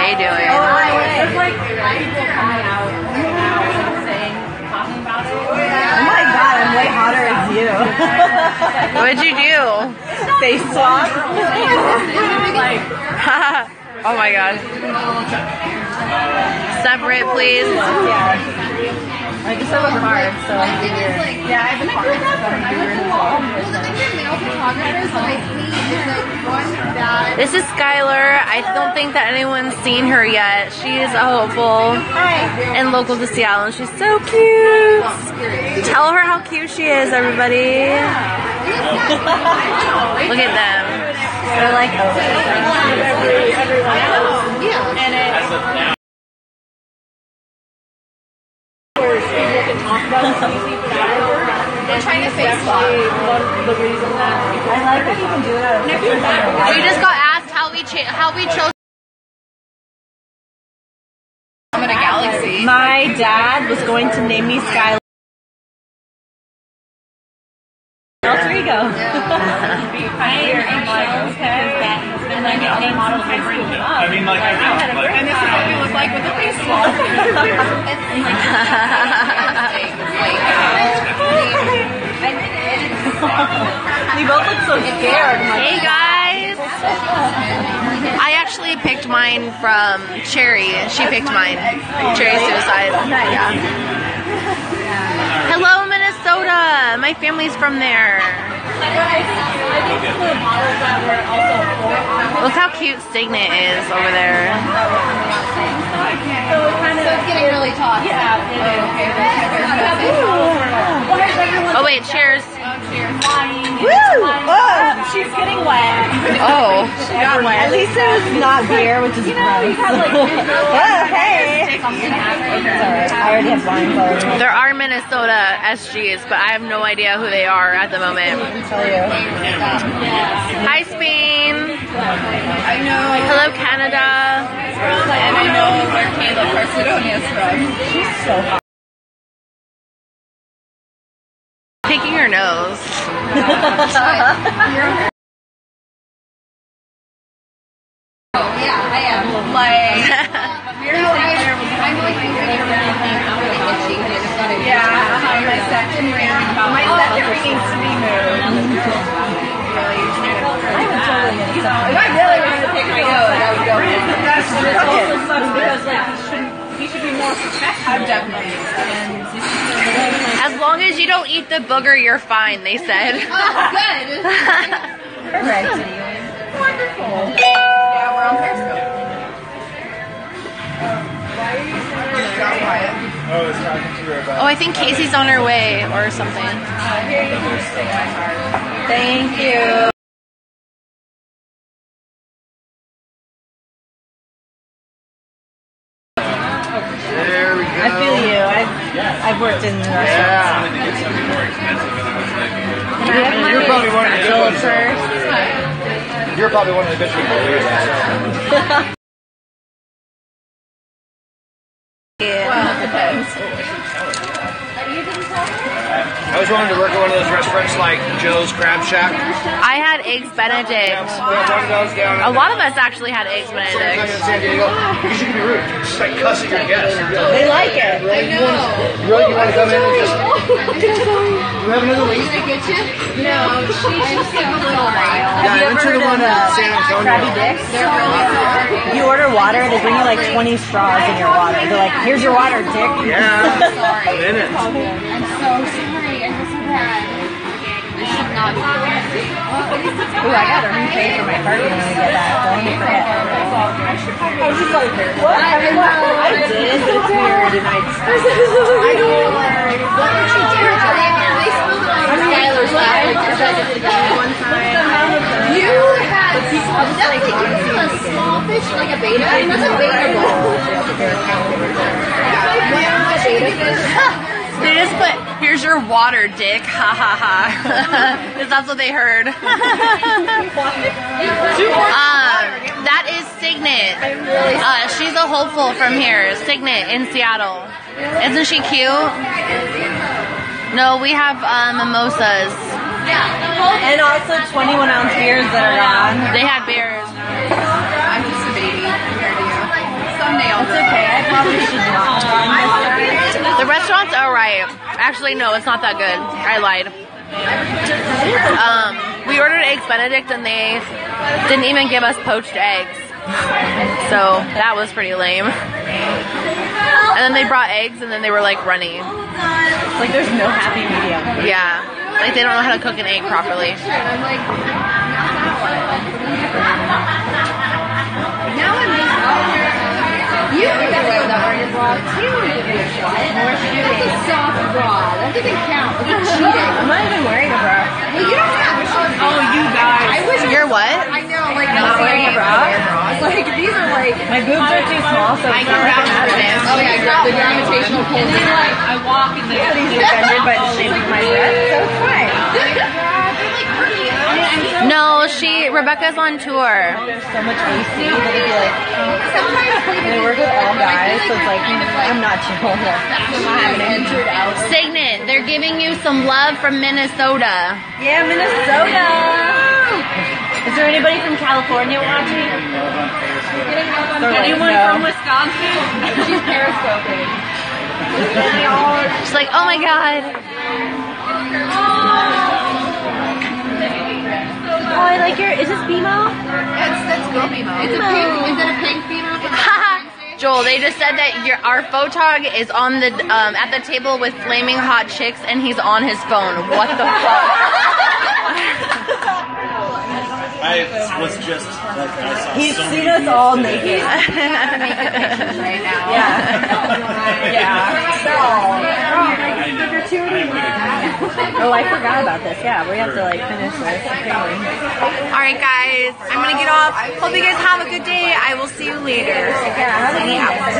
Jay doing? It's like people coming out and saying, talking about it. Oh my god, I'm way hotter as you. What'd you do? Face swap. Oh my god. Separate, please. Yeah. I just have a card, so I'm weird. Yeah, I have a card. This is Skylar. I don't think that anyone's seen her yet. She is a hopeful and local to Seattle, and she's so cute. Tell her how cute she is, everybody. Look at them. They're like, everyone else. Yeah. And it's... They're trying to face swap. The reason that I like that you can do it out of We just got asked how we chose. I'm in a galaxy. My dad was going to name me Skylar. Alter ego. Pioneer. I'm like, okay. And then get name models and bring them up. I mean, like, And this is what we look like with a face swap. We both look so scared. Hey guys! I actually picked mine from Cherry. She picked mine. Cherry Suicide. Yeah. Hello, Minnesota! My family's from there. Look how cute Signet is over there. So it's getting really tough. Yeah. Oh wait, cheers. Woo! Oh, she's getting wet. Oh. At least it was not beer, which is gross. Oh, hey. Sorry, I already have blindfold. There are Minnesota SGs, but I have no idea who they are at the moment. I can tell you. Hi, Spain. I know. Hello, Canada. And I know where Kayla Carcedonia is from. She's so hot. Picking your nose. Oh, yeah, I am. Like, I'm like, really itchy. My second ring needs to be moved. I would totally get If I really wanted to pick my nose, I would go in. It also sucks because, like, he should be more protected. I'm definitely. As long as you don't eat the booger, you're fine, they said. Oh, good. Perfect. Wonderful. Yeah, we're on Periscope. Oh, it's talking to her about. Oh, I think Casey's on her way or something. Thank you. There we go. I feel you. I've worked in restaurants. Yeah. You're probably one of the good ones. You're probably one of the good people here. Well, it depends. I always wanted to work at one of those restaurants like Joe's Crab Shack. I had Eggs Benedict. One of those down. A lot of us actually had Eggs in Benedict. San Diego. Because you can be rude. You just like cuss at your guests. They like it. Really? You want to come in and just... You have another week? Did I get you? No, she's getting a little wild. Yeah, I went to the one in San Antonio. Krabby Dicks? They're really hard. You order water, they bring you like 20 straws in your water. They're like, here's your water, dick. Yeah. Sorry. Minutes. I'm so sorry. I feel so bad. I should not be doing this. Ooh, I gotta repay for my party when we get back. Don't let me forget. I was just like, what? I did, but it's weird and I don't like, What did she do? They spilled it on Skylar's lap. Because I did it again one time. You had definitely a small fish, like a beta. That's a beta bowl. Yeah, beta fish. They just put, here's your water, dick. Ha ha ha. Because that's what they heard. That is Signet. She's a hopeful from here. Signet in Seattle. Isn't she cute? No, we have mimosas. and also 21-ounce beers that are gone. They had beers. I'm just a baby compared to you. The restaurant's alright. Actually, no, it's not that good. I lied. We ordered eggs Benedict and they didn't even give us poached eggs. So that was pretty lame. And then they brought eggs and then they were like runny. Like there's no happy medium. Yeah. Like they don't know how to cook an egg properly. Now I'm you can get away with that on your vlog too. More shooting. That's a soft bra. That doesn't count. It's cheating. I'm not even wearing a bra. Well, you don't have. Oh, you guys. I wish You're what? I know, like Not wearing a bra? Like these are like. My boobs are too small, so it's not vouch for matter. this. Oh yeah, the gravitational pull. I walk and nobody's offended by the shape of my breast, so it's fine. No, Rebecca's on tour. There's so much AC that it'd be like, and I work with all guys, so it's like, I'm not chill. I'm not having it. Signet, they're giving you some love from Minnesota. Yeah, Minnesota. Is there anybody from California watching? Anyone from Wisconsin? She's periscoping. She's like, oh my god. Oh, I like your, is this BMO? That's girl BMO. It's a pink. Is it a pink BMO? Haha. Joel, they just said that our photog is on the at the table with flaming hot chicks and he's on his phone. What the fuck? I was just like, I saw He's so seen many us all views today. naked. Right now. Oh, I forgot about this. Yeah, we have to like finish this. Alright guys, I'm gonna get off. Hope you guys have a good day. I will see you later. Yeah,